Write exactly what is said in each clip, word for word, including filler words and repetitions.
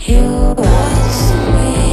You ask me.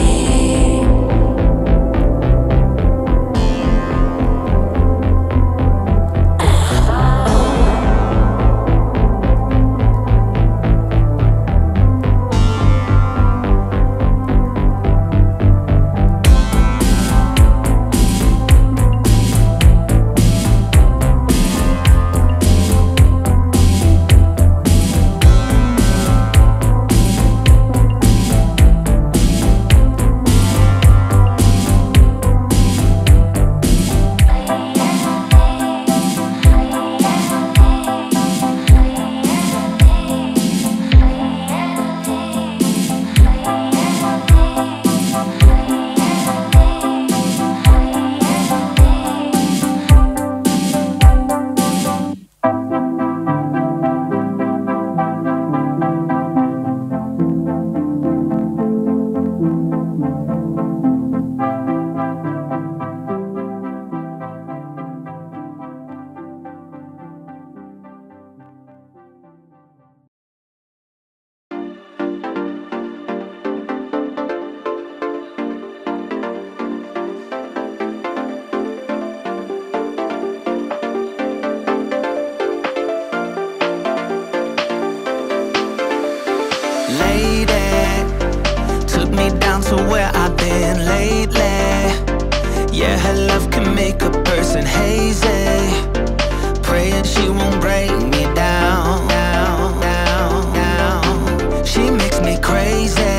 Yeah, her love can make a person hazy. Praying she won't break me down, down, down, down. She makes me crazy.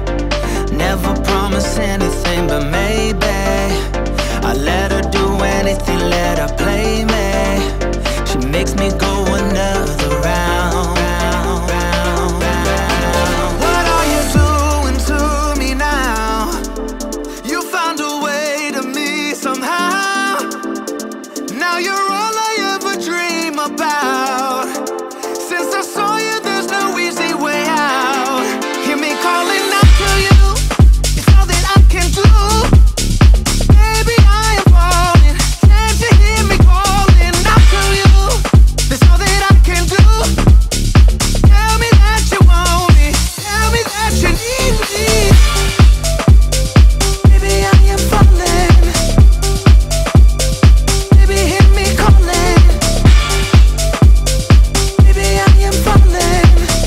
Never promise anything, but maybe I let her do anything, let her play me. She makes me go another round, round, round, round. What are you doing to me now? You found a way to me somehow. Now you're all I ever dream about. Since I saw you, there's no easy way out. Hear me calling out to you, it's all that I can do. Baby, I am falling, can't you hear me calling out to you? That's all that I can do. Tell me that you want me, tell me that you need me. Baby, I am falling. Baby, hear me calling. Baby, I am falling.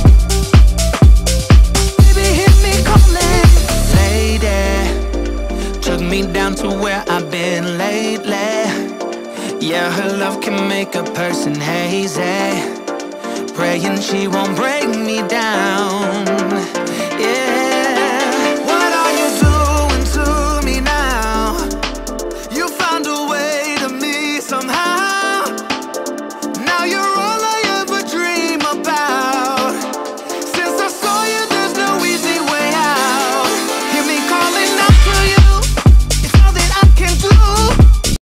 Baby, hear me calling. Lady, took me down to where I've been lately. Yeah, her love can make a person hazy. Praying she won't break me down.